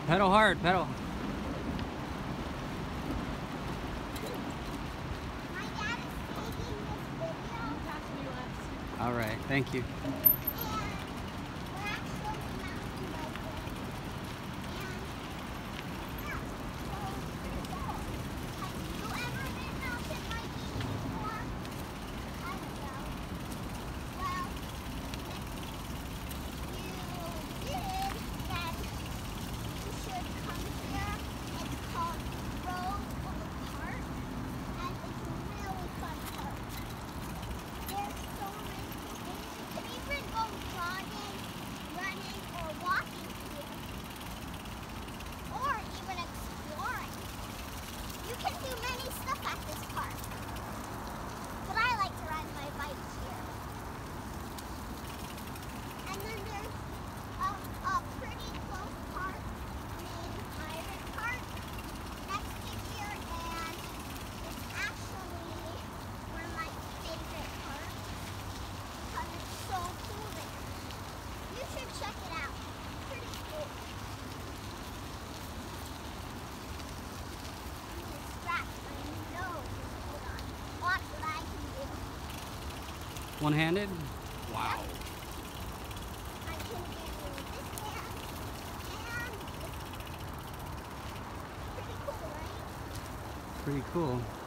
Pedal hard, pedal. My dad is taking this video. All right, thank you. And we're actually mountain biking. And yeah, so pretty cool. Have you ever been mountain biking before? I don't know. Well, if you did, then you should come here. It's called Trek Wahoo, and it's a really fun park. There's so many things. You can even go jogging, running, or walking here. Or even exploring. You can do many stuff at this park. But I like to ride my bike here. And then there's a pretty close park named Iron Park next to here, and it's actually one of my favorite parks because it's so cool there. You should check it out. It's pretty cool. I'm gonna scratch my nose. Hold on. Watch what I can do. One-handed? Wow. I can do this hand and this. Pretty cool, right? Pretty cool.